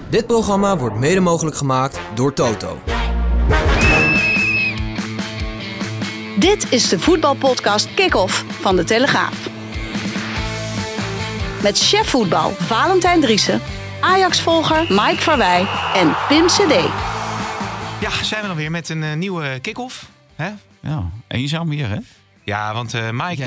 Dit programma wordt mede mogelijk gemaakt door Toto. Dit is de voetbalpodcast Kick-Off van De Telegraaf. Met chef voetbal Valentijn Driessen, Ajax-volger Mike Verwij en Pim CD. Ja, zijn we dan weer met een nieuwe kick-off. Hè? Ja, eenzaam hier, hè? Ja, want Mike...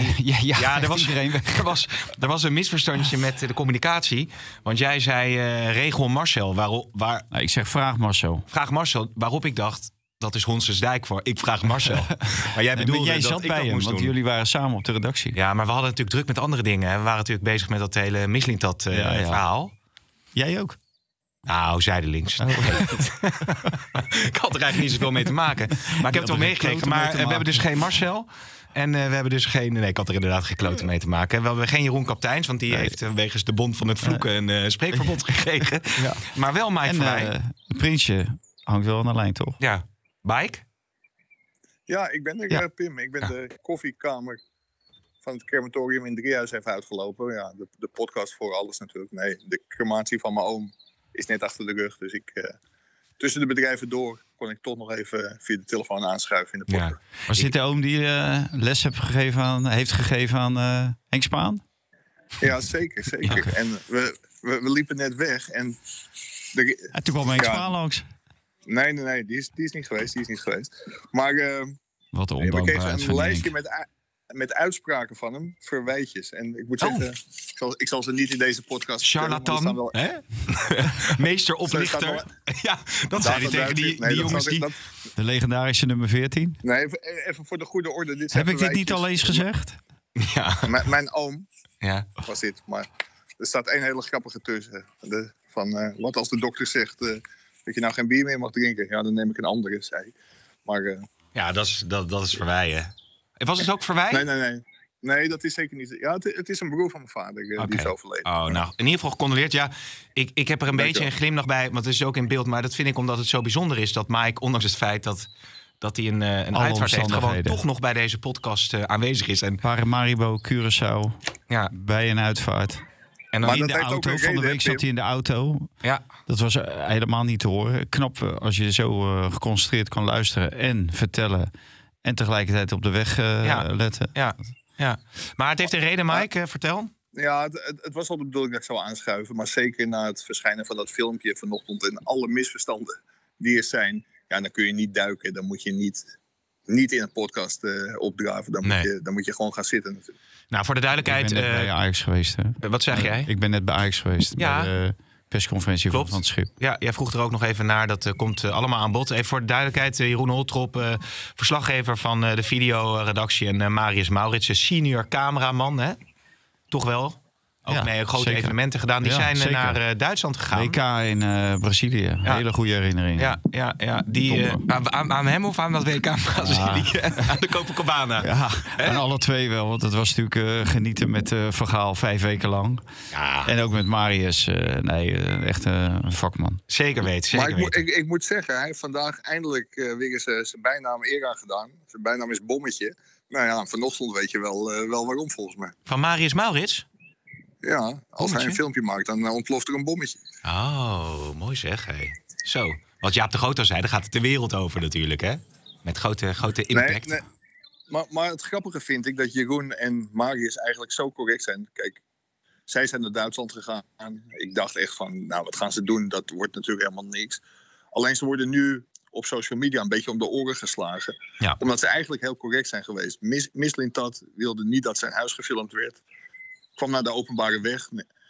Er was een misverstandje met de communicatie. Want jij zei regel Marcel. Ik zeg vraag Marcel. Vraag Marcel, waarop ik dacht... Dat is Honsens Dijk voor. Ik vraag Marcel. Maar jij bedoelde jij dat zat ik bij dat hem, moest want doen. jullie waren samen op de redactie. Ja, maar we hadden natuurlijk druk met andere dingen. We waren natuurlijk bezig met dat hele Mislintat verhaal. Jij ook? Nou, zijdelings. Oh. Ik had er eigenlijk niet zoveel mee te maken. Maar ik heb het wel meegekregen. Maar we hebben dus geen Marcel. En we hebben dus geen... Nee, ik had er inderdaad geen kloten mee te maken. We hebben geen Jeroen Kapteins, want die heeft wegens de bond van het vloeken een spreekverbod gekregen. Ja. Maar wel Mike Verwij. Het prinsje hangt wel aan de lijn, toch? Ja. Mike? Ja, ik ben er, Pim. Ik ben de koffiekamer van het crematorium in Driehuis even uitgelopen. Ja, de podcast voor alles natuurlijk. Nee, de crematie van mijn oom is net achter de rug. Dus tussen de bedrijven door kon ik toch nog even via de telefoon aanschuiven in de podcast. Ja. Was dit de oom die les heeft gegeven aan Henk Spaan? Ja, zeker. Ja. En we liepen net weg. En toen kwam Henk Spaan langs. Nee, die is niet geweest. Maar wat we kregen een lijstje met uitspraken van hem, verwijtjes. En ik moet zeggen, ik zal ze niet in deze podcast charlatan, wel... hè? Meester oplichter. Ja, dat zei hij tegen die jongens die... De legendarische nummer 14. Nee, even voor de goede orde. Heb ik dit niet al eens gezegd? Ja. Mijn oom was dit, maar er staat één hele grappige tussen. Wat als de dokter zegt dat je nou geen bier meer mag drinken? Ja, dan neem ik een andere, zei hij. Maar... ja, dat is Verwij, hè? Was het ook Verwij? Nee. Nee, dat is zeker niet. Ja, het is een broer van mijn vader die is overleden. Oh, nou, in ieder geval gecondoleerd. Ja, ik heb er een beetje een glimlach bij, want het is ook in beeld. Maar dat vind ik omdat het zo bijzonder is dat Mike, ondanks het feit dat hij een uitvaart heeft, gewoon toch nog bij deze podcast aanwezig is. En Paramaribo, Curaçao, bij een uitvaart. En dan in de auto, van de week zat hij in de auto. Ja. Dat was helemaal niet te horen. Knap als je zo geconcentreerd kan luisteren en vertellen. En tegelijkertijd op de weg letten. Ja. Maar het heeft een reden, Mike. Vertel. Ja, het was al de bedoeling dat ik zou aanschuiven. Maar zeker na het verschijnen van dat filmpje vanochtend en alle misverstanden die er zijn. Ja, dan kun je niet duiken. Dan moet je niet in een podcast opdraven. Dan moet je gewoon gaan zitten natuurlijk. Nou, voor de duidelijkheid... Ik ben net bij Ajax geweest. Hè? Wat zeg jij? Ik ben net bij Ajax geweest. Ja. Bij de persconferentie van het Schip. Ja, jij vroeg er ook nog even naar. Dat komt allemaal aan bod. Even voor de duidelijkheid. Jeroen Holtrop, verslaggever van de videoredactie. En Marius Maurits, senior cameraman. Hè? Toch wel? Ook mee grote zeker. Evenementen gedaan. Die zijn naar Duitsland gegaan. WK in Brazilië. Ja. Hele goede herinnering. Ja. Die, aan hem of aan dat WK in Brazilië? Aan de Copacabana. Ja, aan alle twee wel. Want het was natuurlijk genieten met Van Gaal 5 weken lang. Ja. En ook met Marius. Echt een vakman. Zeker weten. Maar ik moet zeggen, hij heeft vandaag eindelijk weer eens zijn bijnaam eer aan gedaan. Zijn bijnaam is Bommetje. Nou ja, vanochtend weet je wel waarom volgens mij. Van Marius Maurits? Ja, als hij een filmpje maakt, dan ontploft er een bommetje. Oh, mooi zeg. Hey. Zo, wat Jaap de Groot al zei, daar gaat het de wereld over natuurlijk, hè? Met grote impact. Nee. Maar het grappige vind ik dat Jeroen en Marius eigenlijk zo correct zijn. Kijk, zij zijn naar Duitsland gegaan. Ik dacht echt van, nou, wat gaan ze doen? Dat wordt natuurlijk helemaal niks. Alleen ze worden nu op social media een beetje om de oren geslagen. Ja. Omdat ze eigenlijk heel correct zijn geweest. Mislintat wilde niet dat zijn huis gefilmd werd. Kwam naar de openbare weg.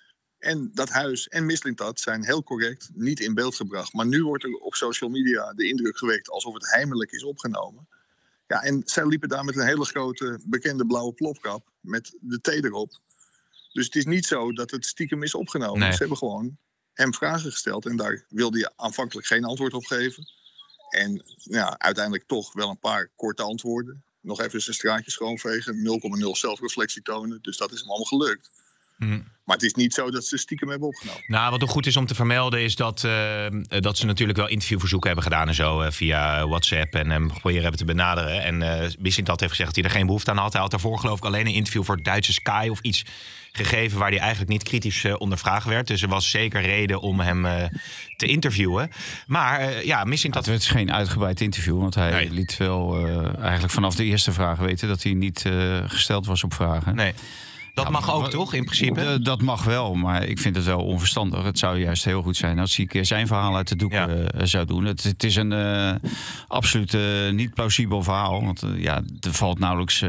En dat huis en Mislintat zijn heel correct niet in beeld gebracht. Maar nu wordt er op social media de indruk gewekt alsof het heimelijk is opgenomen. Ja, en zij liepen daar met een hele grote bekende blauwe plopkap met de T erop. Dus het is niet zo dat het stiekem is opgenomen. Nee. Ze hebben gewoon hem vragen gesteld en daar wilde hij aanvankelijk geen antwoord op geven. En ja, uiteindelijk toch wel een paar korte antwoorden. Nog even zijn straatje schoonvegen, 0,0 zelfreflectie tonen. Dus dat is hem allemaal gelukt. Maar het is niet zo dat ze stiekem hebben opgenomen. Nou, wat nog goed is om te vermelden is dat ze natuurlijk wel interviewverzoeken hebben gedaan en zo via WhatsApp en hem proberen hebben te benaderen. En Mislintat heeft gezegd dat hij er geen behoefte aan had. Hij had daarvoor geloof ik alleen een interview voor het Duitse Sky of iets gegeven waar hij eigenlijk niet kritisch ondervraagd werd. Dus er was zeker reden om hem te interviewen. Maar Mislintat... Het werd geen uitgebreid interview, want hij liet wel eigenlijk vanaf de eerste vraag weten dat hij niet gesteld was op vragen. Nee. Dat mag ook, toch, in principe? Dat mag wel, maar ik vind het wel onverstandig. Het zou juist heel goed zijn als hij een keer zijn verhaal uit de doek zou doen. Het is een absoluut niet plausibel verhaal. Want er valt nauwelijks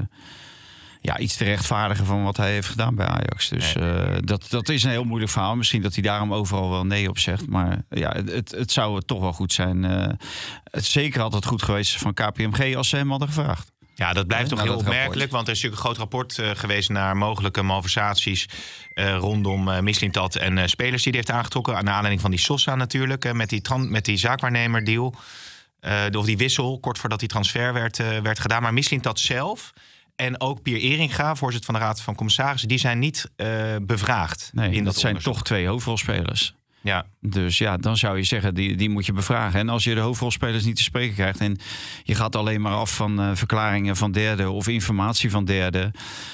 iets te rechtvaardigen van wat hij heeft gedaan bij Ajax. Dus dat is een heel moeilijk verhaal. Misschien dat hij daarom overal wel nee op zegt. Maar het zou toch wel goed zijn. Zeker had het goed geweest van KPMG als ze hem hadden gevraagd. Ja, dat blijft toch heel opmerkelijk. Want er is natuurlijk een groot rapport geweest naar mogelijke malversaties rondom Mislintat en spelers die hij heeft aangetrokken. Naar aanleiding van die Sosa natuurlijk, met die zaakwaarnemerdeal. Of die wissel, kort voordat die transfer werd gedaan. Maar Mislintat zelf en ook Pier Eringa, voorzitter van de Raad van Commissarissen, die zijn niet bevraagd. Nee, dat zijn toch 2 hoofdrolspelers. Ja. Dus dan zou je zeggen, die moet je bevragen. En als je de hoofdrolspelers niet te spreken krijgt en je gaat alleen maar af van verklaringen van derden of informatie van derden.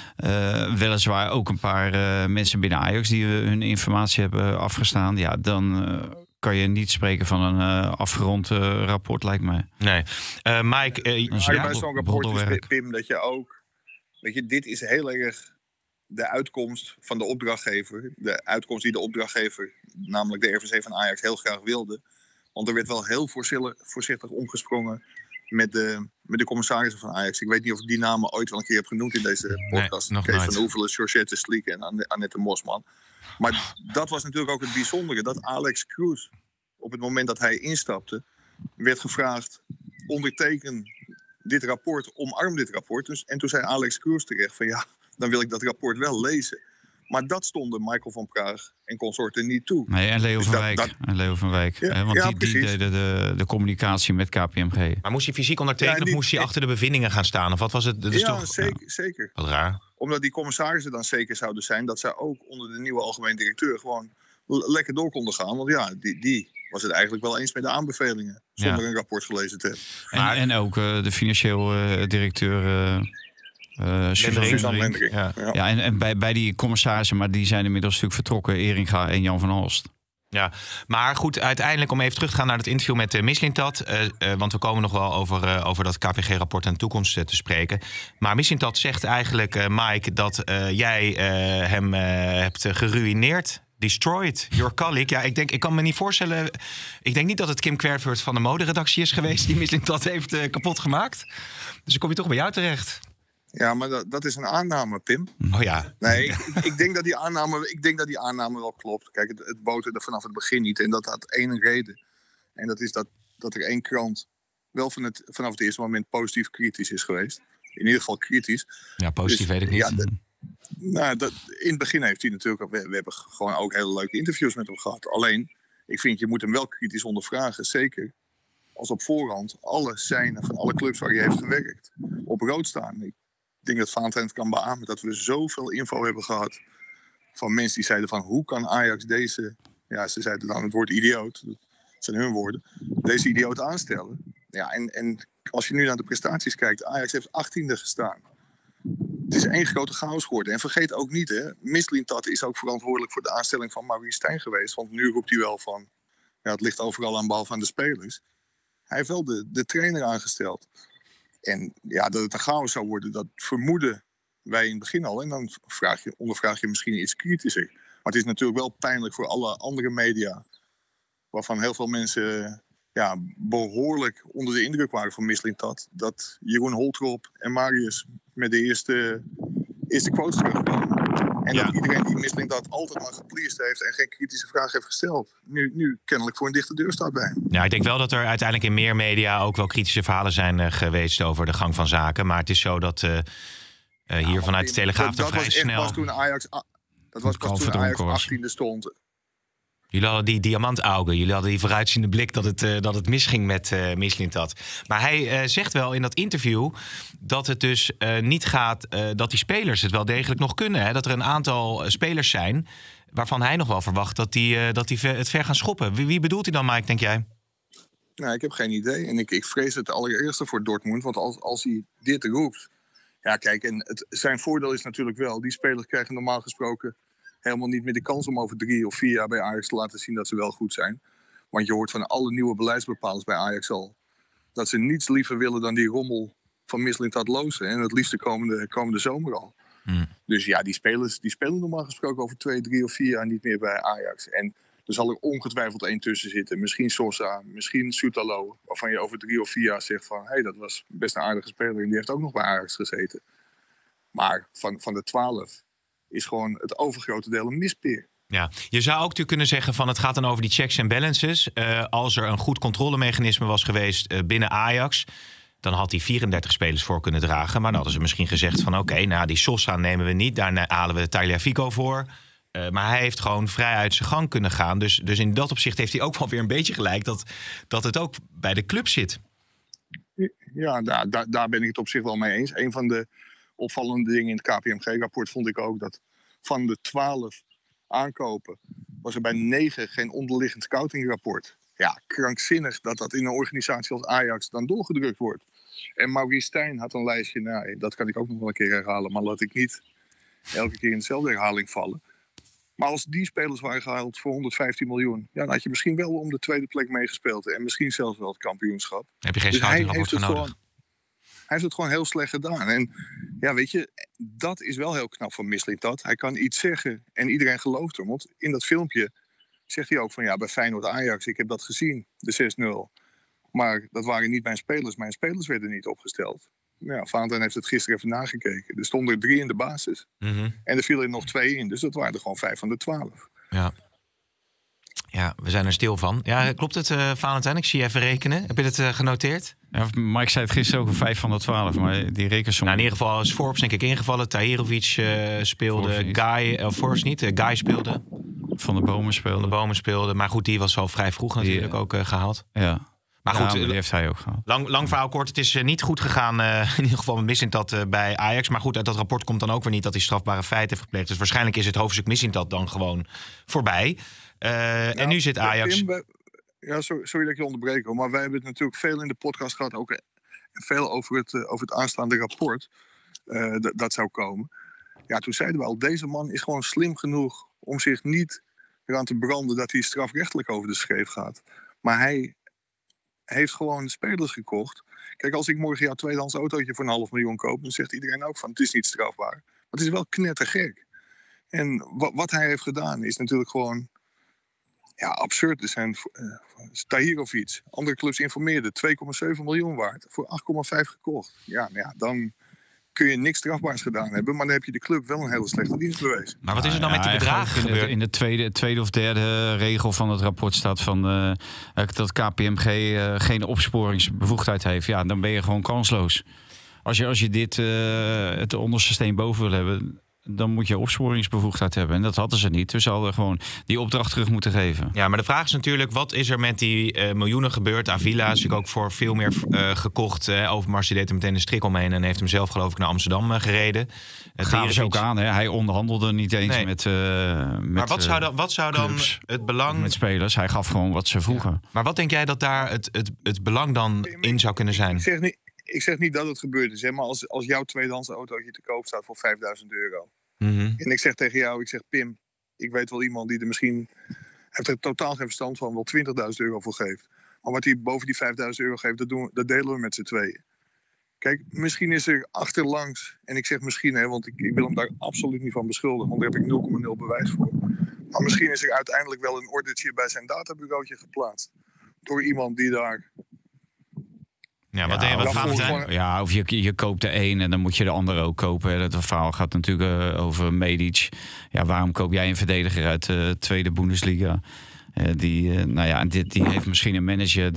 Weliswaar ook een paar mensen binnen Ajax die hun informatie hebben afgestaan. Ja, dan kan je niet spreken van een afgerond rapport, lijkt mij. Nee. Mike, bij zo'n rapport is, Pim, dat je ook... Weet je, dit is heel erg de uitkomst van de opdrachtgever. De uitkomst die de opdrachtgever, namelijk de RVC van Ajax, heel graag wilde. Want er werd wel heel voorzichtig omgesprongen met de commissarissen van Ajax. Ik weet niet of ik die namen ooit wel een keer heb genoemd in deze podcast. Nee, Kees van Oevelen, Georgette Sliek en Annette Mosman. Maar dat was natuurlijk ook het bijzondere. Dat Alex Kroes, op het moment dat hij instapte, werd gevraagd: onderteken dit rapport, omarm dit rapport. Dus, en toen zei Alex Kroes terecht van dan wil ik dat rapport wel lezen. Maar dat stonden Michael van Praag en consorten niet toe. Nee, en Leo van Wijk. Ja, want die deden de communicatie met KPMG. Maar moest hij fysiek ondertekenen of moest hij achter de bevindingen gaan staan? Of wat was het? Zeker. Wat raar. Omdat die commissarissen dan zeker zouden zijn dat zij ook onder de nieuwe algemeen directeur gewoon lekker door konden gaan. Want die was het eigenlijk wel eens met de aanbevelingen. Zonder een rapport gelezen te hebben. En ook de financieel directeur... Suzanne Lendering. Ja, en bij die commissarissen, maar die zijn inmiddels natuurlijk vertrokken, Eringa en Jan van Halst. Ja, maar goed, uiteindelijk om even terug te gaan naar het interview met Mislintat. Want we komen nog wel over dat KPG-rapport en de toekomst te spreken. Maar Mislintat zegt eigenlijk, Mike, dat jij hem hebt geruïneerd. Destroyed your colleague. Ja, ik kan me niet voorstellen. Ik denk niet dat het Kim Kwervert van de moderedactie is geweest die Mislintat heeft kapot gemaakt. Dus dan kom je toch bij jou terecht. Ja, maar dat is een aanname, Pim. Oh ja. Nee, ik denk dat die aanname wel klopt. Kijk, het boterde vanaf het begin niet. En dat had één reden. En dat is dat er één krant wel vanaf het eerste moment positief kritisch is geweest. In ieder geval kritisch. Ja, positief weet ik niet. Ja, in het begin heeft hij natuurlijk... We hebben gewoon ook hele leuke interviews met hem gehad. Alleen, ik vind, je moet hem wel kritisch ondervragen. Zeker als op voorhand alle seinen van alle clubs waar hij heeft gewerkt op rood staan. Ik denk dat Valentijn het kan beamen dat we zoveel info hebben gehad van mensen die zeiden van hoe kan Ajax deze... Ja, ze zeiden dan het woord idioot. Dat zijn hun woorden. Deze idioot aanstellen. Ja, en als je nu naar de prestaties kijkt, Ajax heeft 18e gestaan. Het is één grote chaos geworden. En vergeet ook niet, Mislintat is ook verantwoordelijk voor de aanstelling van Maurice Stijn geweest. Want nu roept hij wel van, het ligt overal aan behalve aan de spelers. Hij heeft wel de trainer aangesteld. En dat het een chaos zou worden, dat vermoeden wij in het begin al. En dan ondervraag je misschien iets kritischer. Maar het is natuurlijk wel pijnlijk voor alle andere media, waarvan heel veel mensen behoorlijk onder de indruk waren van Mislintat. Dat Jeroen Holtrop en Marius met de eerste quotes terugkwamen. En dat iedereen die Mislintat altijd maar gepleased heeft en geen kritische vraag heeft gesteld, nu kennelijk voor een dichte deur staat bij hem. Ja, ik denk wel dat er uiteindelijk in meer media ook wel kritische verhalen zijn geweest over de gang van zaken. Maar het is zo dat hier vanuit de Telegraaf vrij snel... Dat was pas toen Ajax 18e stond. Jullie hadden die diamantaugen. Jullie hadden die vooruitziende blik dat het misging met Mislintat. Maar hij zegt wel in dat interview dat het dus niet gaat... dat die spelers het wel degelijk nog kunnen. Hè? Dat er een aantal spelers zijn waarvan hij nog wel verwacht dat die het ver gaan schoppen. Wie bedoelt hij dan, Mike, denk jij? Nou, ik heb geen idee. En ik vrees het allereerste voor Dortmund. Want als hij dit roept... Ja, kijk, en zijn voordeel is natuurlijk wel... die spelers krijgen normaal gesproken... helemaal niet meer de kans om over 3 of 4 jaar bij Ajax te laten zien dat ze wel goed zijn. Want je hoort van alle nieuwe beleidsbepalers bij Ajax al... dat ze niets liever willen dan die rommel van Mislintat lozen. En het liefst de komende zomer al. Dus ja, die spelen normaal gesproken over 2, 3 of 4 jaar niet meer bij Ajax. En er zal er ongetwijfeld één tussen zitten. Misschien Sosa, misschien Soetalo. Waarvan je over 3 of 4 jaar zegt van... hé, dat was best een aardige speler en die heeft ook nog bij Ajax gezeten. Maar van de 12 is gewoon het overgrote deel een mispeer. Ja, je zou ook natuurlijk kunnen zeggen van het gaat dan over die checks en balances. Als er een goed controlemechanisme was geweest binnen Ajax... dan had hij 34 spelers voor kunnen dragen. Maar dan hadden ze misschien gezegd van oké, nou die Sosa nemen we niet. Daar halen we Tagliafico voor. Maar hij heeft gewoon vrij uit zijn gang kunnen gaan. Dus in dat opzicht heeft hij ook wel weer een beetje gelijk... dat het ook bij de club zit. Ja, daar ben ik het op zich wel mee eens. Een van de opvallende dingen in het KPMG-rapport vond ik ook... dat van de 12 aankopen was er bij 9 geen onderliggend scoutingrapport. Ja, krankzinnig dat in een organisatie als Ajax dan doorgedrukt wordt. En Maurice Stijn had een lijstje, nou, dat kan ik ook nog wel een keer herhalen... maar laat ik niet elke keer in dezelfde herhaling vallen. Maar als die spelers waren gehaald voor 115 miljoen... ja, dan had je misschien wel om de tweede plek meegespeeld... en misschien zelfs wel het kampioenschap. Heb je geen scoutingrapport voor nodig? Hij heeft het gewoon heel slecht gedaan. En ja, weet je, dat is wel heel knap van Mislintat. Hij kan iets zeggen en iedereen gelooft hem. Want in dat filmpje zegt hij ook van... ja, bij Feyenoord Ajax, ik heb dat gezien, de 6-0. Maar dat waren niet mijn spelers. Mijn spelers werden niet opgesteld. Ja, Valentijn heeft het gisteren even nagekeken. Er stonden er 3 in de basis. En er vielen er nog 2 in. Dus dat waren er gewoon 5 van de 12. Ja, we zijn er stil van. Ja, klopt het, Valentijn? Ik zie je even rekenen. Heb je het genoteerd? Ja, Mike zei het gisteren ook, 5 van de 12. Maar die rekensom... Nou, in ieder geval is Forbes denk ik ingevallen. Tahirovic speelde. Forbes niet. Guy speelde. Van de Bomen speelde. Maar goed, die was al vrij vroeg natuurlijk ook gehaald. Ja. Maar goed, die heeft hij ook gehad. Lang verhaal kort. Het is niet goed gegaan, in ieder geval met Mislintat bij Ajax. Maar goed, uit dat rapport komt dan ook weer niet dat hij strafbare feiten heeft gepleegd. Dus waarschijnlijk is het hoofdstuk Mislintat dan gewoon voorbij. En nu zit Ajax... Ja, sorry dat ik je onderbreek, maar wij hebben het natuurlijk veel in de podcast gehad. Ook veel over het aanstaande rapport dat zou komen. Ja, toen zeiden we al, deze man is gewoon slim genoeg om zich niet eraan te branden dat hij strafrechtelijk over de schreef gaat. Maar hij heeft gewoon spelers gekocht. Kijk, als ik morgen jouw tweedehands autootje voor 500.000 koop... dan zegt iedereen ook van, het is niet strafbaar. Maar het is wel knettergek. En wat hij heeft gedaan is natuurlijk gewoon... ja, absurd. Er zijn Tahirovic, andere clubs informeerden... 2,7 miljoen waard, voor 8,5 gekocht. Ja, nou ja, dan kun je niks strafbaars gedaan hebben... maar dan heb je de club wel een hele slechte dienst bewezen. Maar wat is er dan met die bedragen gebeurd? In de tweede of derde regel van het rapport staat van... dat KPMG geen opsporingsbevoegdheid heeft. Ja, dan ben je gewoon kansloos. Als je dit het onderste steen boven wil hebben... dan moet je opsporingsbevoegdheid hebben. En dat hadden ze niet. Dus ze hadden gewoon die opdracht terug moeten geven. Ja, maar de vraag is natuurlijk... wat is er met die miljoenen gebeurd? Avila is natuurlijk ook voor veel meer gekocht. Overmars deed er meteen een strik omheen... en heeft hem zelf geloof ik naar Amsterdam gereden. Dat gaven ze ook aan. Hè? Hij onderhandelde niet eens met maar wat zou dan het belang... met spelers. Hij gaf gewoon wat ze vroegen. Ja. Maar wat denk jij dat daar het belang dan in zou kunnen zijn? Ik zeg niet dat het gebeurd is, hè, maar als jouw tweedehands autootje te koop staat voor €5.000... en ik zeg tegen jou, Pim, ik weet wel iemand die er misschien... heeft er totaal geen verstand van, wel €20.000 voor geeft. Maar wat hij boven die €5.000 geeft, dat delen we met z'n tweeën. Kijk, misschien is er achterlangs, en ik zeg misschien, hè, want ik wil hem daar absoluut niet van beschuldigen, want daar heb ik 0,0 bewijs voor. Maar misschien is er uiteindelijk wel een ordertje bij zijn databureautje geplaatst. Door iemand die daar... Ja, wat denk je, wat gaan zijn? Ja, of je koopt de een en dan moet je de andere ook kopen. Dat verhaal gaat natuurlijk over Medic. Ja, waarom koop jij een verdediger uit de tweede Bundesliga? Die heeft misschien een manager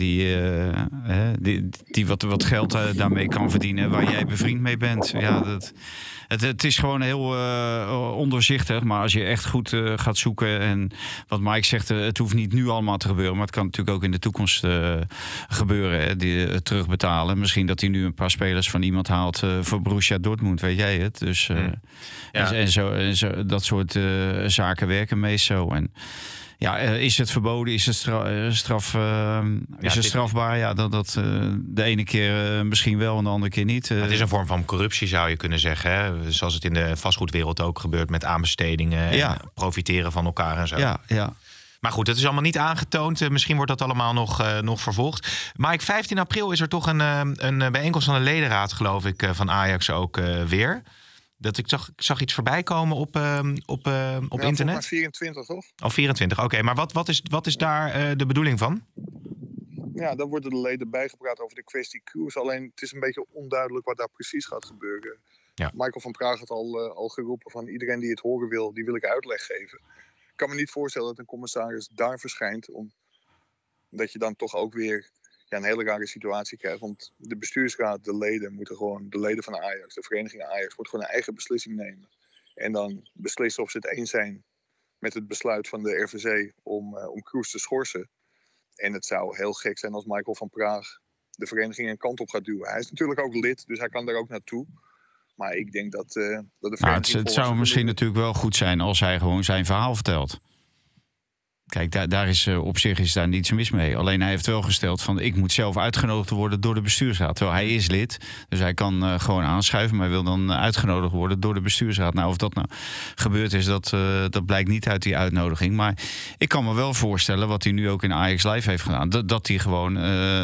die wat geld daarmee kan verdienen, waar jij bevriend mee bent. Ja, het is gewoon heel ondoorzichtig. Maar als je echt goed gaat zoeken, en wat Mike zegt, het hoeft niet nu allemaal te gebeuren, maar het kan natuurlijk ook in de toekomst gebeuren. Hè, die terugbetalen. Misschien dat hij nu een paar spelers van iemand haalt voor Borussia Dortmund, weet jij het. Dus en zo, dat soort zaken werken meest zo. En ja, is het verboden? Is het strafbaar? Ja, dat de ene keer misschien wel en de andere keer niet. Het is een vorm van corruptie, zou je kunnen zeggen. Hè? Zoals het in de vastgoedwereld ook gebeurt met aanbestedingen. En profiteren van elkaar en zo. Ja. Maar goed, dat is allemaal niet aangetoond. Misschien wordt dat allemaal nog vervolgd. Mike, 15 april is er toch een bijeenkomst van de ledenraad, geloof ik, van Ajax ook weer. Dat ik zag iets voorbij komen op internet. Maar 24, toch? Al 24, oké. Maar wat is daar de bedoeling van? Ja, dan worden de leden bijgepraat over de kwestie Kroes. Alleen het is een beetje onduidelijk wat daar precies gaat gebeuren. Ja. Michael van Praag had al geroepen van iedereen die het horen wil, die wil ik uitleg geven. Ik kan me niet voorstellen dat een commissaris daar verschijnt, omdat je dan toch ook weer een hele rare situatie krijgt. Want de bestuursraad, de leden van Ajax, de vereniging Ajax, moet gewoon een eigen beslissing nemen. En dan beslissen of ze het eens zijn met het besluit van de RVC om Kroes te schorsen. En het zou heel gek zijn als Michael van Praag de vereniging een kant op gaat duwen. Hij is natuurlijk ook lid, dus hij kan daar ook naartoe. Maar ik denk dat de vereniging... het zou misschien natuurlijk wel goed zijn als hij gewoon zijn verhaal vertelt. Kijk, daar is op zich is daar niets mis mee. Alleen hij heeft wel gesteld van ik moet zelf uitgenodigd worden door de bestuursraad. Terwijl hij is lid, dus hij kan gewoon aanschuiven, maar hij wil dan uitgenodigd worden door de bestuursraad. Nou, of dat nou gebeurd is, dat blijkt niet uit die uitnodiging. Maar ik kan me wel voorstellen wat hij nu ook in Ajax Live heeft gedaan. Dat hij gewoon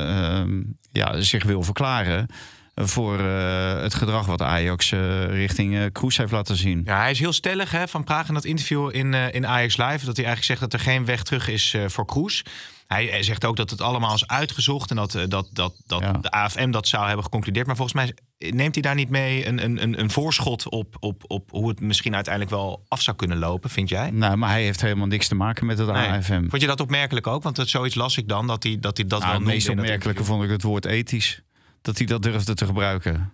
zich wil verklaren voor het gedrag wat Ajax richting Kroes heeft laten zien. Ja, hij is heel stellig, hè, Van Praag in dat interview in Ajax Live, dat hij eigenlijk zegt dat er geen weg terug is voor Kroes. Hij zegt ook dat het allemaal is uitgezocht en dat de AFM dat zou hebben geconcludeerd. Maar volgens mij neemt hij daar niet mee een voorschot op hoe het misschien uiteindelijk wel af zou kunnen lopen, vind jij? Nou, maar hij heeft helemaal niks te maken met het AFM. Vond je dat opmerkelijk ook? Want zoiets las ik dan, dat hij dat wel noemde. Het meest opmerkelijke vond ik het woord ethisch. Dat hij dat durfde te gebruiken.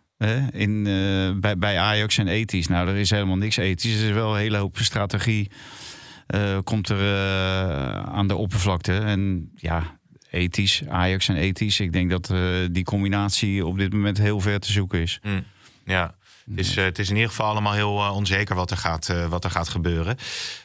Bij Ajax en ethisch. Nou, er is helemaal niks ethisch. Er is wel een hele hoop strategie. Komt er aan de oppervlakte. En ja, ethisch, Ajax en ethisch. Ik denk dat die combinatie op dit moment heel ver te zoeken is. Ja, het is in ieder geval allemaal heel onzeker wat er gaat gebeuren.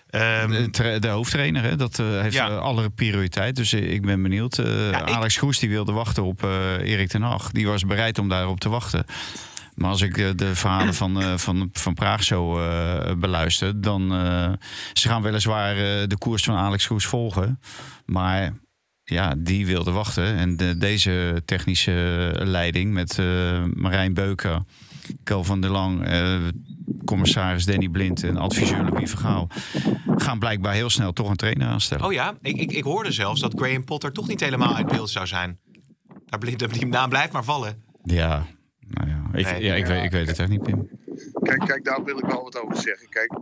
De hoofdtrainer, hè, dat heeft alle prioriteit. Dus ik ben benieuwd. Alex Kroes die wilde wachten op Erik ten Hag. Die was bereid om daarop te wachten. Maar als ik de verhalen van Praag zo beluister, dan ze gaan weliswaar de koers van Alex Kroes volgen. Maar ja, die wilde wachten. En deze technische leiding met Marijn Beuker, Kel van der Lang, commissaris Danny Blind en adviseur Louis Vergaal gaan blijkbaar heel snel toch een trainer aanstellen. Oh ja, ik hoorde zelfs dat Graham Potter toch niet helemaal uit beeld zou zijn. Die naam blijft maar vallen. Ja, nou ja. Ik weet het echt niet, Pim. Kijk, daar wil ik wel wat over zeggen. Kijk,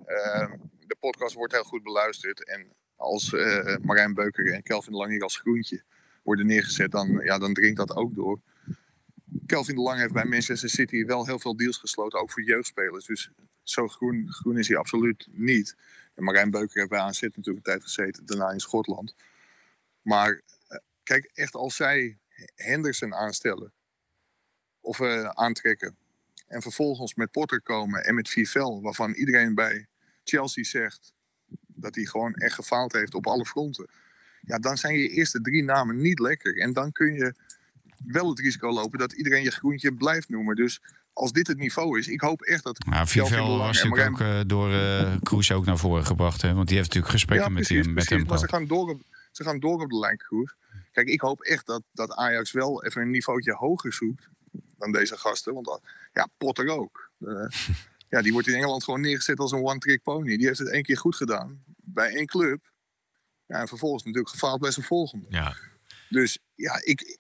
de podcast wordt heel goed beluisterd. En als Marijn Beuker en Kelvin de Lang hier als groentje worden neergezet, dan dringt dat ook door. Kelvin de Lang heeft bij Manchester City wel heel veel deals gesloten, ook voor jeugdspelers. Dus zo groen is hij absoluut niet. En Marijn Beuker heeft bij AZ natuurlijk een tijd gezeten, daarna in Schotland. Maar kijk, echt als zij Henderson aanstellen of aantrekken en vervolgens met Potter komen en met Vivel, waarvan iedereen bij Chelsea zegt dat hij gewoon echt gefaald heeft op alle fronten. Ja, dan zijn je eerste 3 namen niet lekker. En dan kun je wel het risico lopen dat iedereen je groentje blijft noemen. Dus als dit het niveau is, ik hoop echt dat... Vivel was natuurlijk ook door Kroes ook naar voren gebracht. Hè? Want die heeft natuurlijk gesprekken met hem gehad. Maar ze gaan door op de lijn, Kroes. Kijk, ik hoop echt dat Ajax wel even een niveautje hoger zoekt dan deze gasten. Want Potter ook. Die wordt in Engeland gewoon neergezet als een one-trick pony. Die heeft het 1 keer goed gedaan bij 1 club. Ja, en vervolgens natuurlijk gefaald bij zijn volgende. Ja. Dus ja,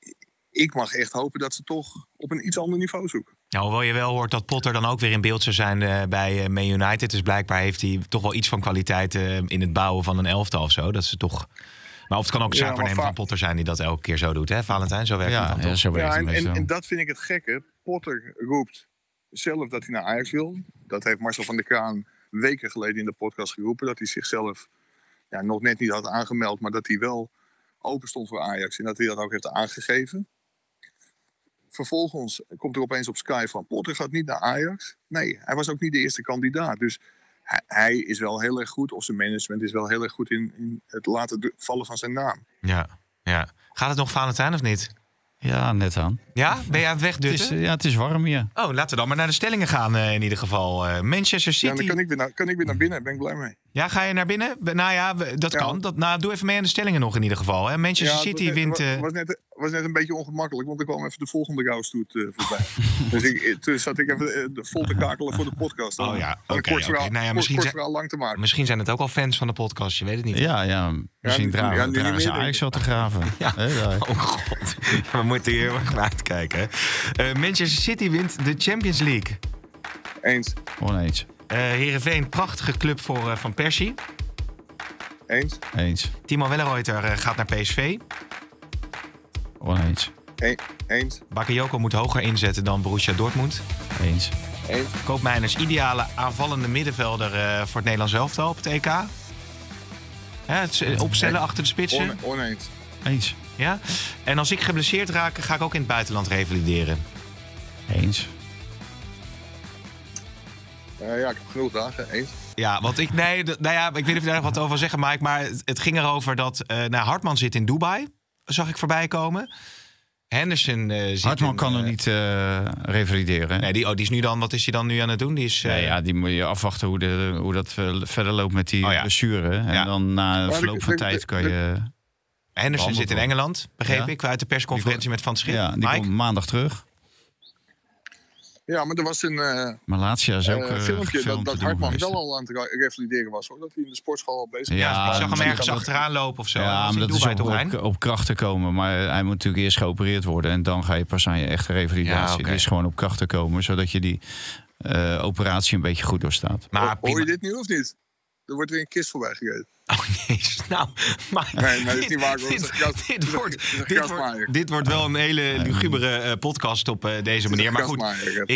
ik mag echt hopen dat ze toch op een iets ander niveau zoeken. Nou, hoewel je wel hoort dat Potter dan ook weer in beeld zou zijn bij Man United. Dus blijkbaar heeft hij toch wel iets van kwaliteit in het bouwen van een elftal of zo. Dat ze toch Maar of het kan ook een zaakwaarnemer van Potter zijn die dat elke keer zo doet, hè, Valentijn? Zo werkt het dan toch? Zo werkt het en dat vind ik het gekke. Potter roept zelf dat hij naar Ajax wil. Dat heeft Marcel van der Kraan weken geleden in de podcast geroepen. Dat hij zichzelf nog net niet had aangemeld, maar dat hij wel open stond voor Ajax. En dat hij dat ook heeft aangegeven. Vervolgens komt er opeens op Sky van Potter gaat niet naar Ajax. Nee, hij was ook niet de eerste kandidaat. Dus hij is wel heel erg goed, of zijn management is wel heel erg goed in het laten vallen van zijn naam. Ja. Gaat het nog Valentijn of niet? Ja, net aan. Ja? Ben je aan het wegdutten? Het is warm hier. Oh, laten we dan maar naar de stellingen gaan in ieder geval. Manchester City. Ja, dan kan ik weer naar binnen, ben ik blij mee. Ja, ga je naar binnen? Nou ja, dat kan. Doe even mee aan de stellingen nog in ieder geval. Hè. Manchester City wint... Het was net een beetje ongemakkelijk, want er kwam even de volgende rouwstoet voorbij. Dus toen zat ik even vol te kakelen voor de podcast. Oh ja, oké. Kort verhaal lang te maken. Misschien zijn het ook al fans van de podcast, je weet het niet. Ja, misschien dragen ze Ajax wat te graven. Ja. Oh god, we moeten hier heel erg naar uitkijken. Manchester City wint de Champions League. Eens. Oneens. Heerenveen, prachtige club voor Van Persie. Eens. Timo Welleroyter gaat naar PSV. Oneens. Eens. Bakayoko moet hoger inzetten dan Borussia Dortmund. Eens. Koopmeiners ideale aanvallende middenvelder voor het Nederlands elftal op het EK. Het opstellen achter de spitsen. Oneens. Eens. Ja? En als ik geblesseerd raak, ga ik ook in het buitenland revalideren. Eens. Ik heb genoeg dagen. Eens. Ja, want ik weet niet of je daar nog wat over wil zeggen, Mike. Maar het ging erover dat Hartman zit in Dubai. Zag ik voorbij komen. Henderson zit Hartman kan er niet revalideren. Nee, die is nu dan. Wat is hij dan nu aan het doen? Die is, die moet je afwachten hoe dat verder loopt met die blessure. En dan na verloop van tijd kan je... Henderson zit in Engeland, begreep ik, uit de persconferentie met Van Schip. Ja, die komt maandag terug. Ja, maar er was een Malatia is ook filmpje dat Hartman wel al aan het revalideren was. Hoor. Dat hij in de sportschool al bezig was. Ja, ik zag hem ergens achteraan lopen of zo. Ja, maar dat is op krachten komen. Maar hij moet natuurlijk eerst geopereerd worden. En dan ga je pas aan je echte revalidatie. Ja, okay. Dus gewoon op krachten komen, zodat je die operatie een beetje goed doorstaat. Maar hoor je dit nu of niet? Er wordt weer een kist voorbij gereden. Oh nee, nou, maar nee, dat is niet waar. Dit wordt wel een hele lugubere podcast op deze manier. Maar goed,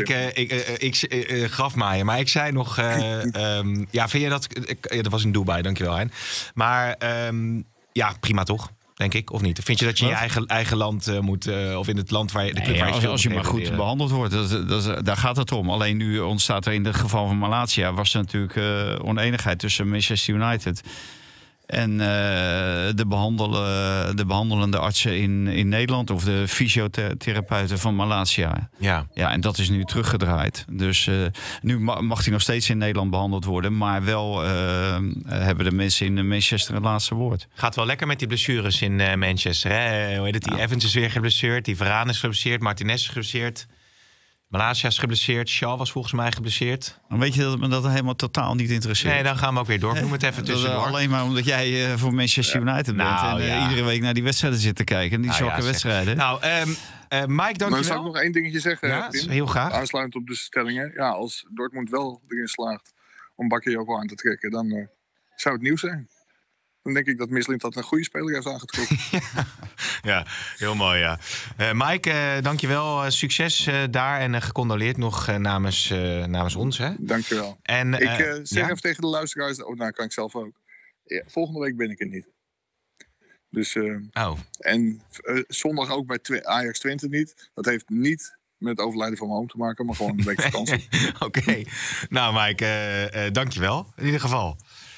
ik grafmaaien. Maar ik zei nog, vind je dat... dat was in Dubai, dankjewel Hein. Maar prima toch? Denk ik, of niet? Vind je dat je in je eigen land moet... of in het land waar je... De club waar je als je maar goed behandeld wordt, daar gaat het om. Alleen nu ontstaat er in het geval van Malatia... was er natuurlijk oneenigheid tussen Manchester United... en de behandelende artsen in Nederland... of de fysiotherapeuten van Malatia. Ja, en dat is nu teruggedraaid. Dus nu mag hij nog steeds in Nederland behandeld worden... maar wel hebben de mensen in Manchester het laatste woord. Gaat wel lekker met die blessures in Manchester. Hè? Hoe heet het? Die Evans is weer geblesseerd, die Varane is geblesseerd... Martinez is geblesseerd... Malasia is geblesseerd, Shaw was volgens mij geblesseerd. Dan weet je dat me dat helemaal totaal niet interesseert. Nee, dan gaan we ook weer door. Ik noem het even tussendoor. Alleen maar omdat jij voor Manchester United bent en iedere week naar die wedstrijden zit te kijken. Die zwakke wedstrijden. Nou, Mike, dankjewel. Maar zal ik nog één dingetje zeggen? Ja, Tim? Heel graag. Aansluitend op de stellingen. Ja, als Dortmund wel erin slaagt om Bakayoko aan te trekken, dan zou het nieuws zijn. Dan denk ik dat Misselink dat een goede speler heeft aangetrokken. Ja, heel mooi, ja. Mike, dankjewel. Succes daar en gecondoleerd nog namens ons. Hè? Dankjewel. En, ik zeg even tegen de luisteraars... kan ik zelf ook. Ja, volgende week ben ik er niet. Dus, En zondag ook bij Ajax Twente niet. Dat heeft niet met het overlijden van mijn oom te maken... maar gewoon een week vakantie. Oké. Nou, Mike, dankjewel. In ieder geval.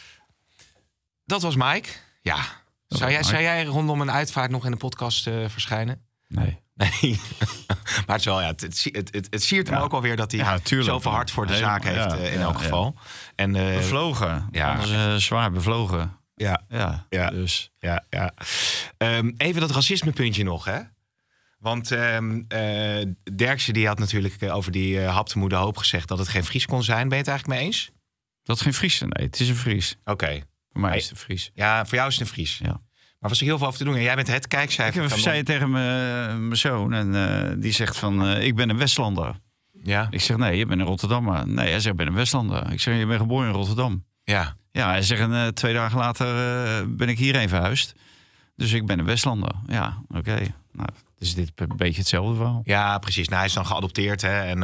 Dat was Mike. Ja. Zou jij rondom een uitvaart nog in de podcast verschijnen? Nee. Maar het is wel, het siert hem ook alweer dat hij zoveel hart voor de zaak heeft in elk geval. En, bevlogen. Ja. Zwaar bevlogen. Ja. Dus. Ja. Even dat racismepuntje nog, hè? Want Derksen die had natuurlijk over die haptemoede hoop gezegd dat het geen Fries kon zijn. Ben je het eigenlijk mee eens? Dat het geen Fries is? Nee, het is een Fries. Oké. Voor mij is het een Fries. Ja, voor jou is het een Fries. Ja. Maar was er heel veel over te doen. En jij bent het kijkcijfer. Ik zei het tegen mijn zoon. En die zegt van, ik ben een Westlander. Ja. Ik zeg, nee, je bent een Rotterdammer. Nee, hij zegt, ik ben een Westlander. Ik zeg, je bent geboren in Rotterdam. Ja. Ja, hij zegt, 2 dagen later ben ik hierheen verhuisd. Dus ik ben een Westlander. Ja, oké. Nou, is dit een beetje hetzelfde verhaal. Ja, precies. Nou, hij is dan geadopteerd en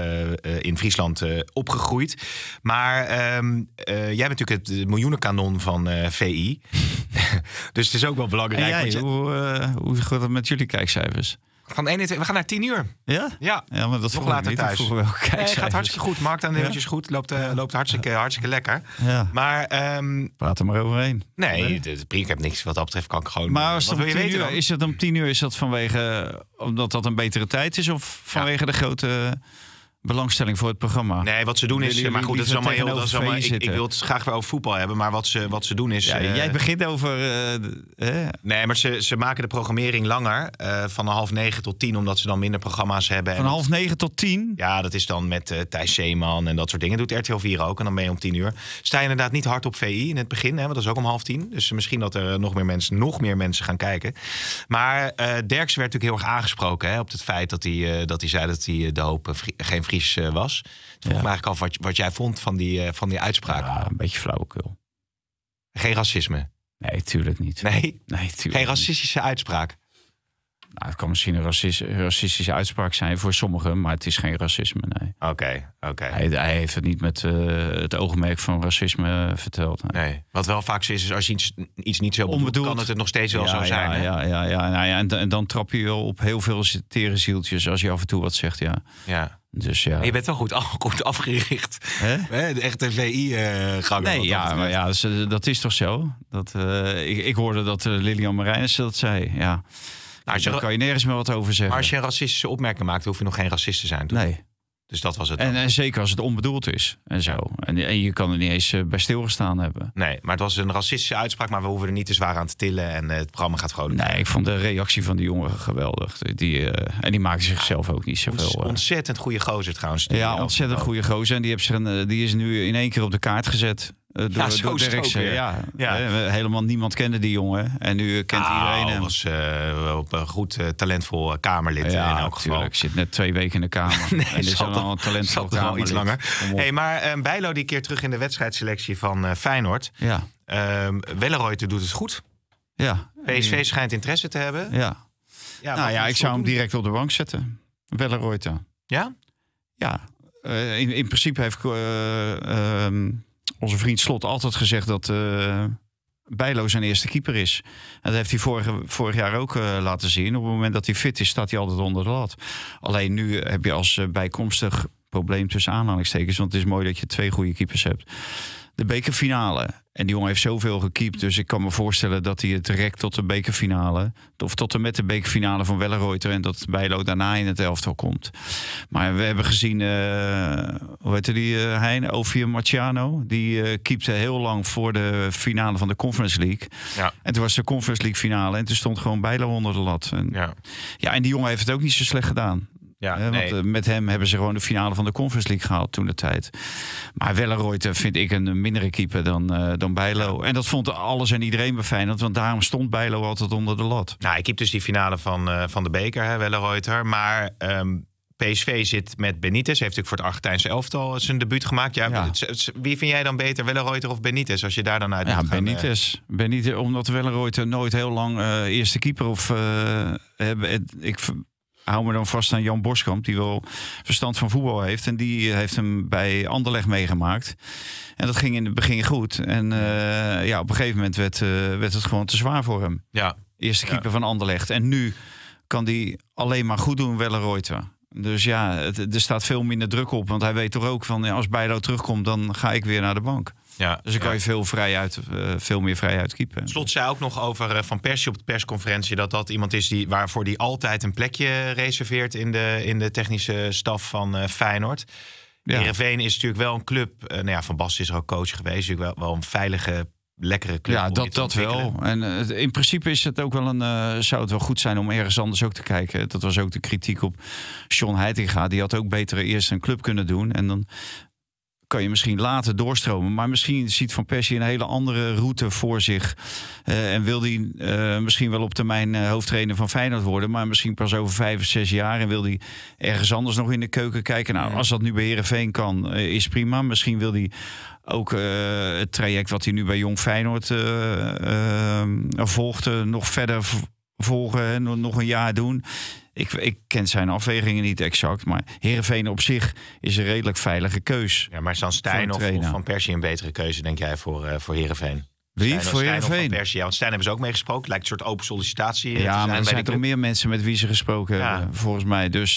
in Friesland opgegroeid. Maar jij bent natuurlijk het miljoenenkanon van VI. Dus het is ook wel belangrijk. En jij, hoe gaat het met jullie kijkcijfers? Van 1 en 2, we gaan naar 10 uur. Ja? Ja, maar dat nog later niet. thuis. Het gaat hartstikke goed. Marktaandeeltjes goed. Loopt hartstikke lekker. Ja. Maar praat er maar overheen. Nee, ik heb niks wat dat betreft. Kan ik gewoon. Maar als wil je weten dan? Is het om 10 uur? Is dat vanwege omdat dat een betere tijd is, of vanwege de grote belangstelling voor het programma? Nee, wat ze doen is... Maar goed, dat is allemaal heel... Ik wil het graag weer over voetbal hebben. Maar wat ze doen is... Ja, jij begint over... Nee, maar ze maken de programmering langer. Van 8:30 tot 10, omdat ze dan minder programma's hebben. Van 8:30 tot 10? Ja, dat is dan met Thijs Zeeman en dat soort dingen. Doet RTL 4 ook. En dan ben je om 10 uur. Sta je inderdaad niet hard op VI in het begin. Want dat is ook om 9:30. Dus misschien dat er nog meer mensen gaan kijken. Maar Derksen werd natuurlijk heel erg aangesproken op het feit dat hij zei dat hij de hoop geen Fries was. Het vroeg me eigenlijk af wat jij vond van die uitspraak. Ja, een beetje flauwekul. Geen racisme? Nee, tuurlijk niet. Nee tuurlijk geen racistische uitspraak? Nou, het kan misschien een racistische uitspraak zijn voor sommigen, maar het is geen racisme, nee. Oké. Hij heeft het niet met het oogmerk van racisme verteld. Nee. Wat wel vaak zo is als je iets niet zo bedoelt, kan het nog steeds wel zo zijn. Ja. En dan trap je wel op heel veel terenzieltjes als je af en toe wat zegt, ja. Dus ja. En je bent wel goed afgericht. De echte VI-ganger. Nee, dat is toch zo? Ik hoorde dat Lilian Marijnissen dat zei, ja. Nou, daar kan je nergens meer wat over zeggen. Maar als je een racistische opmerking maakt, hoef je nog geen racist te zijn. Toch? Nee. Dus dat was het. En zeker als het onbedoeld is en zo. En je kan er niet eens bij stilgestaan hebben. Nee, maar het was een racistische uitspraak, maar we hoeven er niet te zwaar aan te tillen. En het programma gaat vrolijk. Nee, ik vond de reactie van die jongen geweldig. En die maakte zichzelf ook niet zoveel. Ontzettend goede gozer trouwens. Ja, ontzettend goede gozer. En die is nu in één keer op de kaart gezet. Door Derksen. Helemaal niemand kende die jongen. En nu kent iedereen hem. Was een goed talentvol Kamerlid in elk geval. Ik zit net 2 weken in de Kamer. Nee, en is al een talentvol Kamerlid. Iets langer. Maar Bijlo die keer terug in de wedstrijdselectie van Feyenoord. Ja. Welleroyter doet het goed. Ja. PSV schijnt interesse te hebben. Ja. Ik zou hem direct op de bank zetten. Welleroyter. Ja? Ja. In principe heeft onze vriend Slot altijd gezegd dat Bijlo zijn eerste keeper is. En dat heeft hij vorig jaar ook laten zien. Op het moment dat hij fit is, staat hij altijd onder de lat. Alleen nu heb je als bijkomstig probleem tussen aanhalingstekens. Want het is mooi dat je 2 goede keepers hebt. De bekerfinale. En die jongen heeft zoveel gekiept. Dus ik kan me voorstellen dat hij het rekt tot de bekerfinale. Of tot en met de bekerfinale van Welleroyter. En dat Bijlo daarna in het elftal komt. Maar we hebben gezien, hoe heette die Hein? Ovie Marciano. Die keepte heel lang voor de finale van de Conference League. Ja. En toen was de Conference League finale. En toen stond gewoon Bijlo onder de lat. En die jongen heeft het ook niet zo slecht gedaan. Ja, want met hem hebben ze gewoon de finale van de Conference League gehaald toen de tijd. Maar Welleroyter vind ik een mindere keeper dan Bijlo. En dat vond alles en iedereen bij Feyenoord. Want daarom stond Bijlo altijd onder de lat. Nou, ik keep dus die finale van de beker, Welleroyter. Maar PSV zit met Benitez. Heeft natuurlijk voor het Argentijnse elftal zijn debuut gemaakt. Wie vind jij dan beter, Welleroyter of Benitez? Als je daar dan uit moet gaan, Benitez, omdat Welleroyter nooit heel lang eerste keeper of ik hou me dan vast aan Jan Boskamp, die wel verstand van voetbal heeft. En die heeft hem bij Anderlecht meegemaakt. En dat ging in het begin goed. En op een gegeven moment werd het gewoon te zwaar voor hem. Ja. Eerste keeper van Anderlecht. En nu kan die alleen maar goed doen, Welleroyter. Dus er staat veel minder druk op. Want hij weet toch ook van, als Bijlo terugkomt, dan ga ik weer naar de bank. Ja, dus dan kan je veel meer vrijheid keepen. Slot zei ook nog over Van Persie op de persconferentie dat iemand is waarvoor die altijd een plekje reserveert in de technische staf van Feyenoord. Ja. Heerenveen is natuurlijk wel een club. Van Basten is er ook coach geweest. Natuurlijk wel een veilige, lekkere club. Ja, dat wel. En in principe is het ook wel zou het wel goed zijn om ergens anders ook te kijken. Dat was ook de kritiek op John Heitinga. Die had ook beter eerst een club kunnen doen en dan kan je misschien laten doorstromen. Maar misschien ziet Van Persie een hele andere route voor zich. En wil hij misschien wel op termijn hoofdtrainer van Feyenoord worden. Maar misschien pas over 5 of 6 jaar. En wil hij ergens anders nog in de keuken kijken. Nou, als dat nu bij Heerenveen kan, is prima. Misschien wil hij ook het traject wat hij nu bij Jong Feyenoord volgt, nog verder volgen en nog een jaar doen. Ik ken zijn afwegingen niet exact, maar Heerenveen op zich is een redelijk veilige keus. Ja, maar is dan Stijn of Van Persie een betere keuze, denk jij, voor Heerenveen? Wie? Voor Heerenveen? Ja, want Stijn hebben ze ook meegesproken. Lijkt een soort open sollicitatie. Ja, maar er zijn toch meer mensen met wie ze gesproken hebben, volgens mij. Dus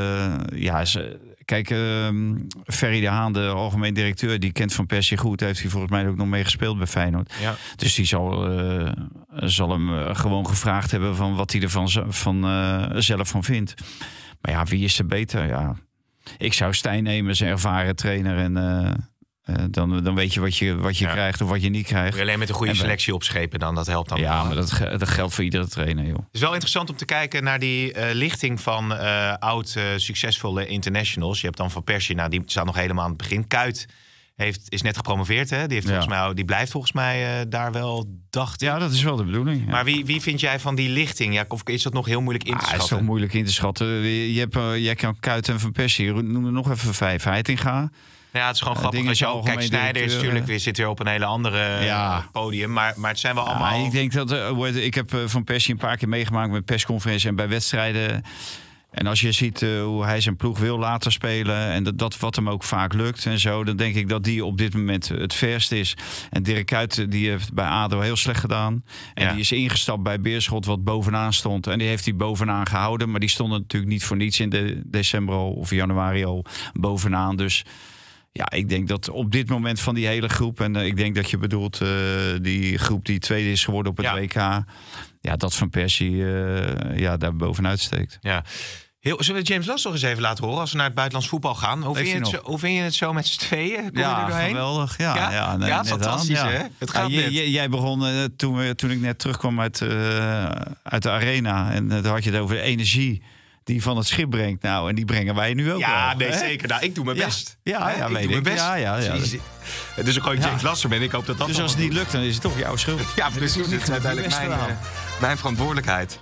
kijk, Ferry de Haan, de algemeen directeur, die kent Van Persie goed. Heeft hij volgens mij ook nog mee gespeeld bij Feyenoord. Ja. Dus die zal hem gewoon gevraagd hebben van wat hij er zelf van vindt. Maar ja, wie is er beter? Ja, ik zou Stijn nemen, zijn ervaren trainer. En dan weet je wat je krijgt of wat je niet krijgt. Moet je alleen met een goede selectie opschepen dan, dat helpt dan. Ja, maar dat geldt voor iedere trainer, joh. Het is wel interessant om te kijken naar die lichting van oud succesvolle internationals. Je hebt dan Van Persie, die staat nog helemaal aan het begin. Kuyt is net gepromoveerd, hè? Die blijft volgens mij daar wel, dacht ik. Ja, dat is wel de bedoeling. Ja. Maar wie vind jij van die lichting? Ja, of is dat nog heel moeilijk in te schatten? Het is toch moeilijk in te schatten. Jij kan Kuyt en Van Persie, noem er nog even 5. Heitinga. Ja, het is gewoon grappig als je ook kijkt. Sneijder is natuurlijk zit weer op een hele andere podium. Maar het zijn wel allemaal... Ik denk dat... ik heb Van Persie een paar keer meegemaakt met persconferenties en bij wedstrijden. En als je ziet hoe hij zijn ploeg wil laten spelen en dat wat hem ook vaak lukt en zo, dan denk ik dat die op dit moment het verst is. En Dirk Kuyt, die heeft bij ADO heel slecht gedaan. En die is ingestapt bij Beerschot, wat bovenaan stond. En die heeft hij bovenaan gehouden. Maar die stonden natuurlijk niet voor niets in december of januari al bovenaan. Dus... ja, ik denk dat op dit moment van die hele groep... en ik denk dat je bedoelt die groep die tweede is geworden op het WK... ja, dat Van Persie daar bovenuit steekt. Ja. Zullen we James Last nog eens even laten horen als we naar het buitenlands voetbal gaan? Hoe vind je het zo met z'n tweeën? Kom je er doorheen? Geweldig. Ja, fantastisch, hè? Het gaat jij begon toen ik net terugkwam uit de arena... en daar had je het over de energie... die van het schip brengt. Nou, en die brengen wij nu ook wel. Zeker. Nou, ik doe mijn best. Ja, ik doe mijn best. Ja. Dus ik James Lasser ben. Ik hoop dat dus als het niet lukt, dan is het toch jouw schuld. Ja, precies. Het is uiteindelijk mijn verantwoordelijkheid.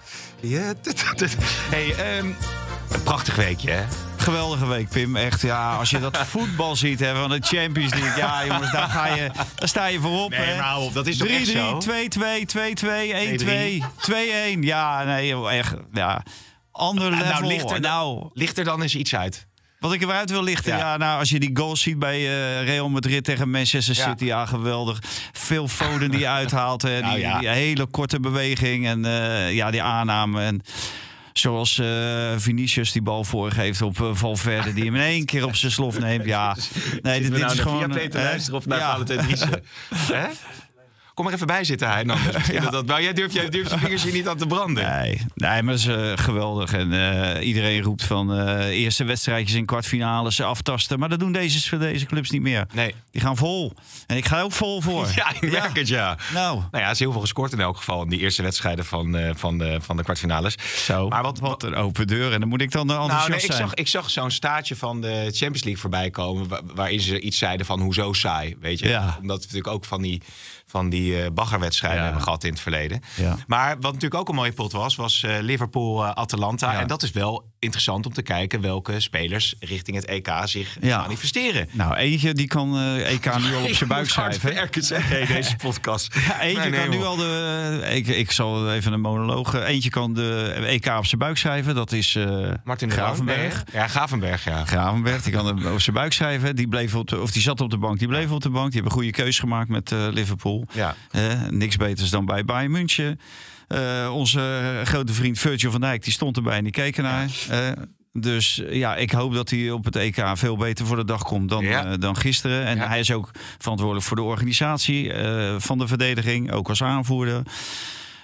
Een prachtig weekje, hè? Geweldige week, Pim. Echt, ja. Als je dat voetbal ziet hè, van de Champions League. Ja, jongens, daar sta je voorop. Nee, maar op, dat is toch echt zo? 3-3, 2-2, 2-2, 1-2. Ja, nee, echt. Ja. Ander level. Ligt er dan eens iets uit? Wat ik eruit wil lichten, als je die goals ziet bij Real Madrid tegen Manchester City, geweldig. Veel Foden die uithaalt, die hele korte beweging en die aanname. En zoals Vinicius die bal voorgeeft op Valverde, die hem in één keer op zijn slof neemt. Ja, nee, dit is gewoon... Via Peter luisteren of naar Valentin Driessen. Kom er even bij zitten, hij. Jij durft je vingers hier niet aan te branden. Nee, maar dat is geweldig. En iedereen roept van eerste wedstrijdjes in kwartfinales aftasten. Maar dat doen deze clubs niet meer. Nee. Die gaan vol. En ik ga ook vol voor. Ja, ik merk het, ja. Nou ja, er is heel veel gescoord in elk geval in die eerste wedstrijden van de kwartfinales. Zo, maar wat een open deur. En dan moet ik dan enthousiast zijn. Ik zag zo'n staartje van de Champions League voorbij komen, waarin ze iets zeiden van hoezo saai, weet je. Ja. Omdat we natuurlijk ook van die baggerwedstrijden hebben gehad in het verleden. Ja. Maar wat natuurlijk ook een mooie pot was Liverpool-Atalanta. Ja. En dat is wel interessant om te kijken welke spelers richting het EK zich manifesteren. Nou, eentje die kan EK nu al op zijn buik schrijven. Werken, zeg deze podcast. Eentje kan nu al ik zal even een monoloog. Eentje kan de EK op zijn buik schrijven. Dat is Martin Gravenberg. Gravenberg, ja. Gravenberg, die kan op zijn buik schrijven. Die zat op de bank. Die bleef op de bank. Die hebben een goede keuze gemaakt met Liverpool. Ja. Niks beters dan bij Bayern München. Onze grote vriend Virgil van Dijk, die stond erbij en die keek ernaar. Dus ik hoop dat hij op het EK veel beter voor de dag komt dan gisteren. En hij is ook verantwoordelijk voor de organisatie van de verdediging, ook als aanvoerder.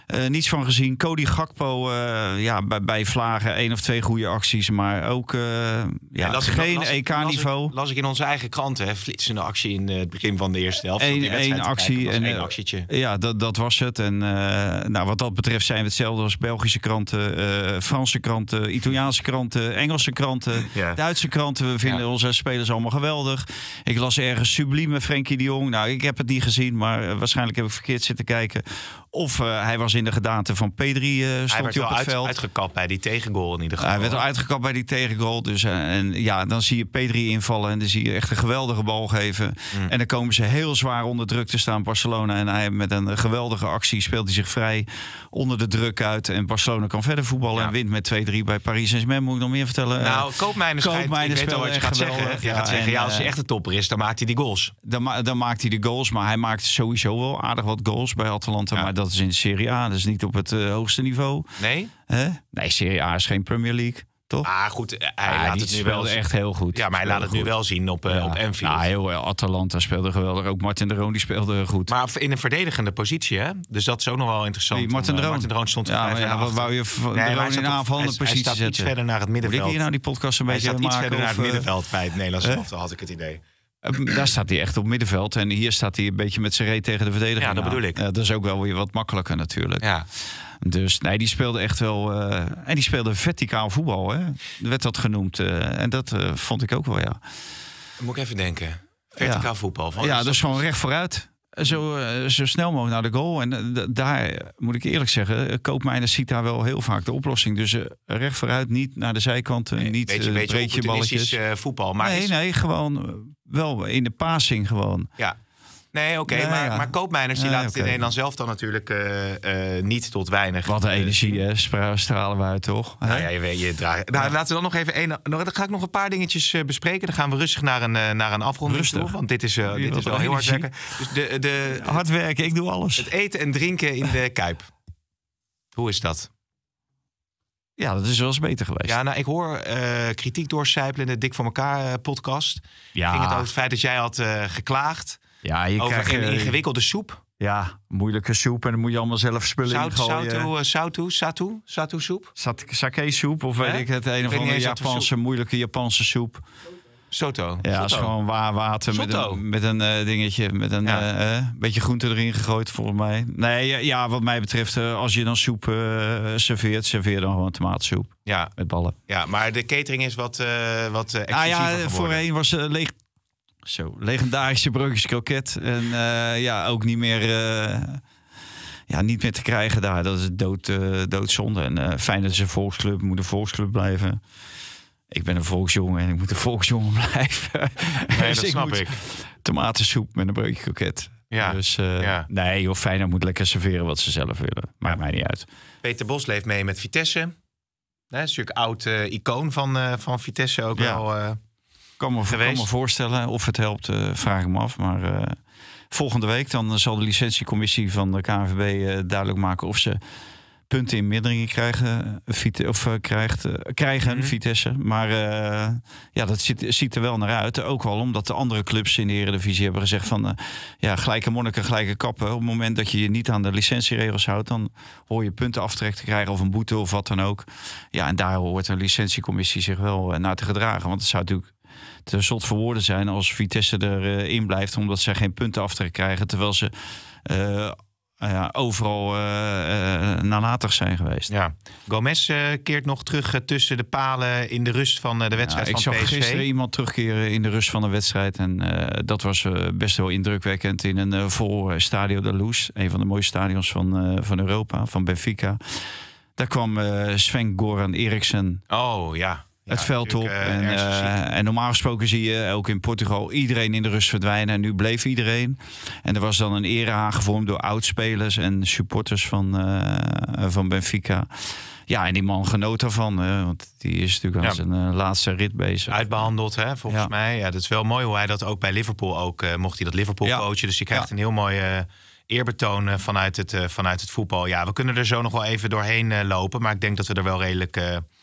Niets van gezien. Cody Gakpo, bij Vlagen 1 of 2 goede acties. Maar ook geen EK-niveau. Las ik in onze eigen kranten. Flitsende actie in het begin van de eerste helft. Eén actie. Één actietje. Ja, dat was het. En wat dat betreft zijn we hetzelfde als Belgische kranten, Franse kranten, Italiaanse kranten, Engelse kranten, Duitse kranten. We vinden onze spelers allemaal geweldig. Ik las ergens sublieme Frenkie de Jong. Nou, ik heb het niet gezien, maar waarschijnlijk heb ik verkeerd zitten kijken. Of hij was in de gedaante van P3, stond hij op het veld. Hij werd uitgekapt bij die tegengoal in ieder geval. Hij werd al uitgekapt bij die tegengoal. Dus, dan zie je P3 invallen en dan zie je echt een geweldige bal geven. En dan komen ze heel zwaar onder druk te staan, Barcelona. En hij met een geweldige actie speelt hij zich vrij onder de druk uit. En Barcelona kan verder voetballen en wint met 2-3 bij Paris Saint-Germain. Moet ik nog meer vertellen? Nou, Koopmeiners ik weet al wat je gaat zeggen. Je gaat zeggen, als hij echt een topper is, dan maakt hij die goals. Dan maakt hij de goals, maar hij maakt sowieso wel aardig wat goals bij Atalanta. Ja. Maar dat is in de Serie A, dat is niet op het hoogste niveau. Nee? Nee, Serie A is geen Premier League. Toch? Goed, hij laat het nu wel echt heel goed. Ja, maar hij laat het nu wel zien op Anfield. Ja, heel Atalanta speelde geweldig. Ook Martin de Roon die speelde goed. Maar in een verdedigende positie, hè? Dus dat is ook nog wel interessant. Martin de Roon stond wat wou je de Roon in aanvallende positie zetten? Hij staat iets verder naar het middenveld. Moet ik hier nou die podcast een beetje maken? Hij staat iets verder naar het middenveld bij het Nederlands elftal, had ik het idee. Daar staat hij echt op middenveld. En hier staat hij een beetje met zijn reet tegen de verdediging. Ja, dat bedoel ik. Dat is ook wel weer wat makkelijker natuurlijk. Ja. Dus nee, die speelde echt wel... en die speelde verticaal voetbal, hè? Werd dat genoemd. En dat vond ik ook wel, ja. Moet ik even denken. Verticaal voetbal. Ja, dus gewoon recht vooruit. Zo snel mogelijk naar de goal. En daar moet ik eerlijk zeggen, Koopmeiners ziet daar wel heel vaak de oplossing. Dus recht vooruit, niet naar de zijkanten, niet breedje balletjes. Voetbal. Maar nee, gewoon wel in de passing gewoon. Ja. Nee, oké, maar Koopmeiners die laat het in Nederland zelf dan natuurlijk niet tot weinig. Wat een energie, stralen we uit, toch? Nou ja, je draait. Nou, laten we dan nog even dan ga ik nog een paar dingetjes bespreken. Dan gaan we rustig naar een afronding toe. Want dit is wel heel hard werken. Dus hard werken, ik doe alles. Het eten en drinken in de Kuip. Hoe is dat? Ja, dat is wel eens beter geweest. Ja, nou, ik hoor kritiek doorcijpelen in de Dik voor elkaar podcast. Ja. Ging het over het feit dat jij had geklaagd. Ja, je over krijgt een ingewikkelde soep. Ja, moeilijke soep. En dan moet je allemaal zelf spullen ingooien. Satu soep? Sake soep of weet ik het. Een of andere moeilijke Japanse soep. Soto. Ja, dat is gewoon water met een dingetje. Met een beetje groente erin gegooid, volgens mij. Nee, wat mij betreft, als je dan soep serveert, serveer dan gewoon tomatensoep. Ja. Met ballen. Ja, maar de catering is wat exclusiever geworden. Voorheen was legendarische broodjes kroket. En ook niet meer te krijgen daar. Dat is doodzonde. En fijn dat ze een volksclub, moet een volksclub blijven. Ik ben een volksjongen en ik moet een volksjongen blijven. Nee, dat snap ik. Tomatensoep met een broodje kroket. Ja. Dus nee, joh, Feyenoord moet lekker serveren wat ze zelf willen. Maakt mij niet uit. Peter Bos leeft mee met Vitesse. Dat is natuurlijk oud icoon van Vitesse ook wel. Kan me voorstellen. Of het helpt, vraag ik me af. Maar volgende week dan zal de licentiecommissie van de KNVB duidelijk maken of ze punten in mindering krijgen Vitesse. Maar dat ziet er wel naar uit. Ook wel omdat de andere clubs in de Eredivisie hebben gezegd van gelijke monniken, gelijke kappen. Op het moment dat je je niet aan de licentieregels houdt, dan hoor je puntenaftrek te krijgen of een boete of wat dan ook. Ja, en daar hoort de licentiecommissie zich wel naar te gedragen. Want het zou natuurlijk te zot voor woorden zijn als Vitesse erin blijft, omdat zij geen puntenaftrek krijgen, terwijl ze overal nalatig zijn geweest. Ja. Gomez keert nog terug tussen de palen in de rust van de wedstrijd van PSV. Ik zag gisteren iemand terugkeren in de rust van de wedstrijd. En dat was best wel indrukwekkend in een vol Stadio de Luz. Een van de mooiste stadions van Europa, van Benfica. Daar kwam Sven-Goran Eriksson. Oh ja. Het veld op. En normaal gesproken zie je ook in Portugal iedereen in de rust verdwijnen. En nu bleef iedereen. En er was dan een ere aangevormd door oudspelers en supporters van Benfica. Ja, en die man genoot daarvan. Want die is natuurlijk aan zijn laatste rit bezig. Uitbehandeld, hè, volgens mij. Ja, dat is wel mooi hoe hij dat ook bij Liverpool ook mocht hij dat Liverpool coachen. Dus je krijgt een heel mooi eerbetoon vanuit het voetbal. Ja, we kunnen er zo nog wel even doorheen lopen. Maar ik denk dat we er wel redelijk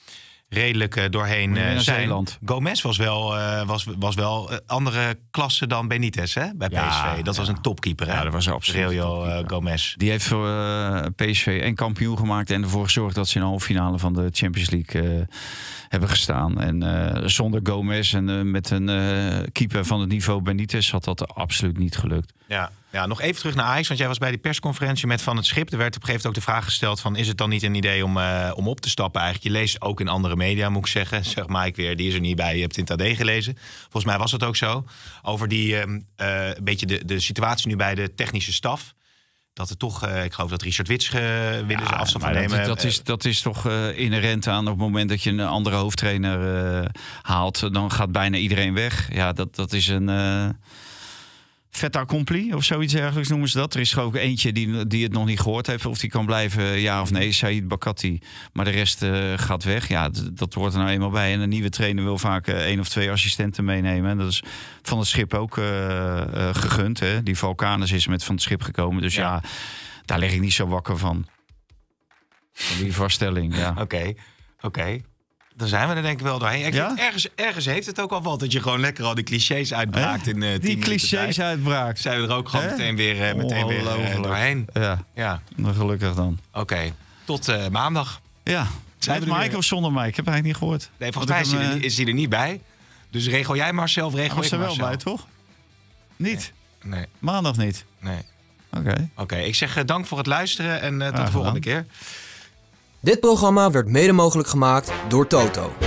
redelijk doorheen zijn. Zeeland. Gomez was wel andere klasse dan Benitez, hè? Bij PSV. Dat was een topkeeper, hè? Ja, dat was absoluut. Gomez. Die heeft voor PSV en kampioen gemaakt en ervoor gezorgd dat ze in de halve finale van de Champions League hebben gestaan. En zonder Gomez en met een keeper van het niveau Benitez had dat absoluut niet gelukt. Ja, nog even terug naar Ajax, want jij was bij die persconferentie met Van het Schip. Er werd op een gegeven moment ook de vraag gesteld van, is het dan niet een idee om op te stappen eigenlijk? Je leest ook in andere media, moet ik zeggen. Zeg Mike weer, die is er niet bij, je hebt het in het AD gelezen. Volgens mij was het ook zo. Over die een beetje de situatie nu bij de technische staf. Dat er toch, ik geloof dat Richard Wits willen ze afstand van nemen. Dat is toch inherent aan op het moment dat je een andere hoofdtrainer haalt. Dan gaat bijna iedereen weg. Ja, dat is een fait accompli of zoiets dergelijks noemen ze dat. Er is gewoon ook eentje die het nog niet gehoord heeft of die kan blijven, ja of nee, Saïd Bakati. Maar de rest gaat weg. Ja, dat hoort er nou eenmaal bij. En een nieuwe trainer wil vaak 1 of 2 assistenten meenemen. En dat is Van het Schip ook gegund. Hè? Die Valkanus is met Van het Schip gekomen. Dus ja, daar lig ik niet zo wakker van. Van die vaststelling, ja. Oké. Dan zijn we er denk ik wel doorheen. Ik vind, ergens heeft het ook al wat dat je gewoon lekker al die clichés uitbraakt in 10 minuten. Die clichés uitbraakt. Zijn we er ook gewoon meteen weer doorheen. Ja. Gelukkig dan. Oké. Tot maandag. Ja. Met Mike of zonder Mike? Ik heb eigenlijk niet gehoord. Nee, volgens mij is hij er niet bij. Dus regel jij Marcel of regel ik Marcel? Was er wel bij, toch? Niet? Nee. Maandag niet? Nee. Oké. Ik zeg dank voor het luisteren en tot de volgende keer. Dit programma werd mede mogelijk gemaakt door Toto.